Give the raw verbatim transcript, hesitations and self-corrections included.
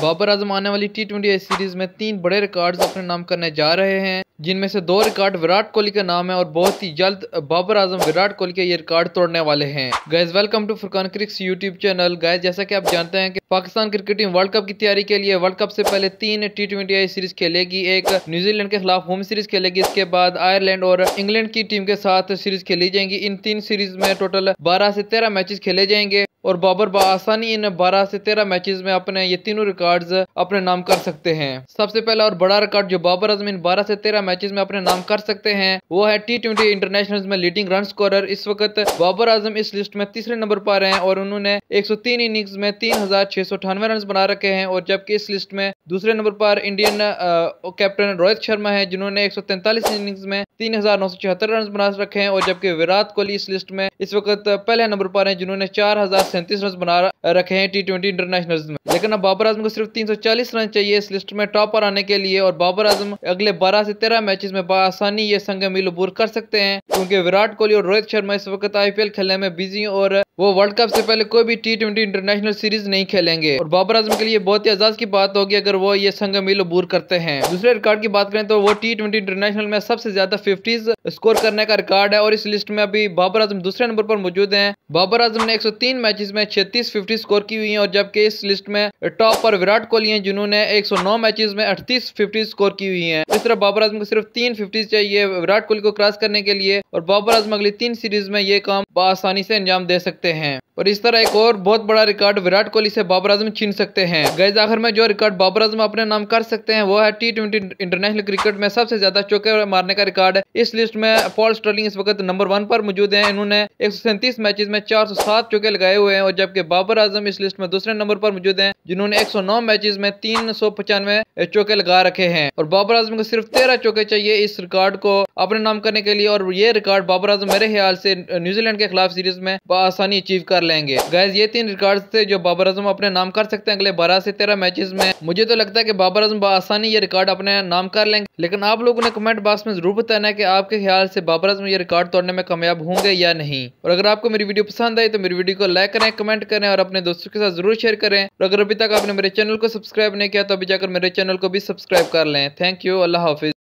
बाबर आजम आने वाली T twenty series में तीन बड़े रिकॉर्ड्स अपने नाम करने जा रहे हैं, जिनमें से दो रिकॉर्ड विराट कोहली का नाम है और बहुत ही जल्द बाबर आजम विराट कोहली के ये रिकॉर्ड तोड़ने वाले हैं। Guys welcome to Furqan Cricks YouTube channel. Guys जैसा कि आप जानते हैं कि Pakistan cricket team world cup की तैयारी के लिए वर्ल्ड कप से पहले तीन टी ट्वेंटी सीरीज खेलेगी। एक न्यूजीलैंड के खिलाफ होम सीरीज खेलेगी, इसके बाद आयरलैंड और इंग्लैंड की टीम के साथ सीरीज खेली जाएंगी। इन तीन सीरीज में टोटल बारह से तेरह मैचेस खेले जाएंगे और बाबर बआसानी इन बारह से तेरह मैचेस में अपने ये तीनों रिकॉर्ड्स अपने नाम कर सकते हैं। सबसे पहला और बड़ा रिकॉर्ड जो बाबर आजम इन बारह से तेरह मैचेस में अपने नाम कर सकते हैं वो है टी ट्वेंटी इंटरनेशनल में लीडिंग रन स्कोरर। इस वक्त बाबर आजम इस लिस्ट में तीसरे नंबर पर हैं और उन्होंने एक सौ तीन इनिंग्स में तीन हजार छह सौ अठानवे रन बना रखे हैं। और जबकि इस लिस्ट में दूसरे नंबर पर इंडियन कैप्टन रोहित शर्मा है, जिन्होंने एक सौ तैंतालीस इनिंग्स में तीन हजार नौ सौ चौहत्तर रन बना रखे हैं। और जबकि विराट कोहली इस लिस्ट में इस वक्त पहले नंबर पर है, जिन्होंने चार हजार सैंतीस रन बना रखे हैं टी ट्वेंटी इंटरनेशनल में। लेकिन अब बाबर आजम को सिर्फ तीन सौ चालीस रन चाहिए इस लिस्ट में टॉप पर आने के लिए और बाबर आजम अगले बारह से तेरह मैचेस में बआसानी ये संग मील अबूर कर सकते हैं, क्योंकि विराट कोहली और रोहित शर्मा इस वक्त आईपीएल खेलने में बिजी हैं और वो वर्ल्ड कप से पहले कोई भी टी ट्वेंटी इंटरनेशनल सीरीज नहीं खेलेंगे। और बाबर आजम के लिए बहुत ही एजाज की बात होगी अगर वो ये संग मील अबूर करते हैं। दूसरे रिकॉर्ड की बात करें तो वो टी ट्वेंटी इंटरनेशनल में सबसे ज्यादा फिफ्टीज स्कोर करने का रिकॉर्ड है और इस लिस्ट में अभी बाबर आजम दूसरे नंबर पर मौजूद हैं। बाबर आजम ने एक सौ तीन मैचेस में छत्तीस फिफ्टी स्कोर की हुई है और जबकि इस लिस्ट में टॉप पर विराट कोहली हैं, जिन्होंने एक सौ नौ मैचेस में अड़तीस फिफ्टी स्कोर की हुई है। इस तरह बाबर आजम को सिर्फ तीन फिफ्टी चाहिए विराट कोहली को क्रॉस करने के लिए और बाबर आजम अगली तीन सीरीज में ये काम आसानी से अंजाम दे सकते हैं। और इस तरह एक और बहुत बड़ा रिकॉर्ड विराट कोहली से बाबर आजम छीन सकते हैं। गाइस आखिर में जो रिकॉर्ड बाबर आजम अपने नाम कर सकते हैं वो है टी ट्वेंटी इंटरनेशनल क्रिकेट में सबसे ज्यादा चौके मारने का रिकॉर्ड। इस लिस्ट में पॉल स्टर्लिंग इस वक्त नंबर वन पर मौजूद हैं, इन्होंने एक सौ सैंतीस मैचेस में चार सौ सात चौके लगाए हुए हैं। और जबकि बाबर आजम इस लिस्ट में दूसरे नंबर पर मौजूद हैं, जिन्होंने एक सौ नौ मैचेस में तीन सौ पचानवे चौके लगा रखे हैं। और बाबर आजम को सिर्फ तेरह चौके चाहिए इस रिकॉर्ड को अपने नाम करने के लिए और ये रिकॉर्ड बाबर आजम मेरे ख्याल से न्यूजीलैंड के खिलाफ सीरीज में आसानी अचीव कर लेंगे। गाइस ये तीन रिकॉर्ड थे जो बाबर आजम अपने नाम कर सकते हैं अगले बारह से तेरह मैचेस में। मुझे तो लगता है कि बाबर आजम आसानी ये रिकॉर्ड अपने नाम कर लेंगे, लेकिन आप लोगों ने कमेंट बॉक्स में जरूर बताना है कि आपके ख्याल से बाबर आजम ये रिकॉर्ड तोड़ने में कामयाब होंगे या नहीं। और अगर आपको मेरी वीडियो पसंद आई तो मेरी वीडियो को लाइक करें, कमेंट करें और अपने दोस्तों के साथ जरूर शेयर करें। और अगर अभी तक आपने मेरे चैनल को सब्सक्राइब नहीं किया तो अभी जाकर मेरे चैनल को भी सब्सक्राइब कर लें। थैंक यू, अल्लाह हाफिज।